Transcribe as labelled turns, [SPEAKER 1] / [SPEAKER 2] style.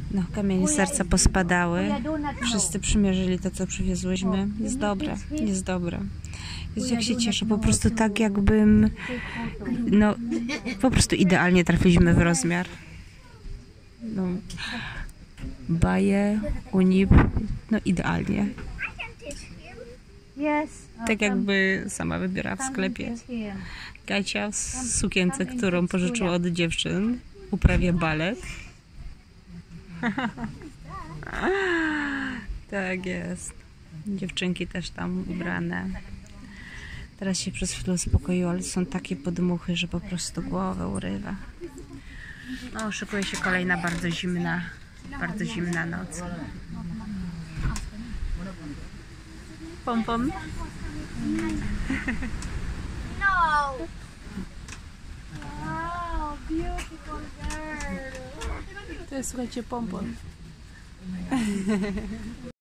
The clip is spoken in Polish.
[SPEAKER 1] No, kamienie serca pospadały. Wszyscy przymierzyli to, co przywiozłyśmy. Jest dobre, jest dobre. Jezu, jak się cieszę, po prostu tak jakbym... No, po prostu idealnie trafiliśmy w rozmiar. No, baje, unip, no idealnie. Tak jakby sama wybierała w sklepie. Kacia w sukience, którą pożyczyła od dziewczyn, uprawia balet. Tak jest. Dziewczynki też tam ubrane. Teraz się przez chwilę uspokoiło, ale są takie podmuchy, że po prostu głowę urywa. No, szykuje się kolejna bardzo zimna noc. Pom.
[SPEAKER 2] No! Wow, beautiful girl!
[SPEAKER 1] To jest, słuchajcie, pompon.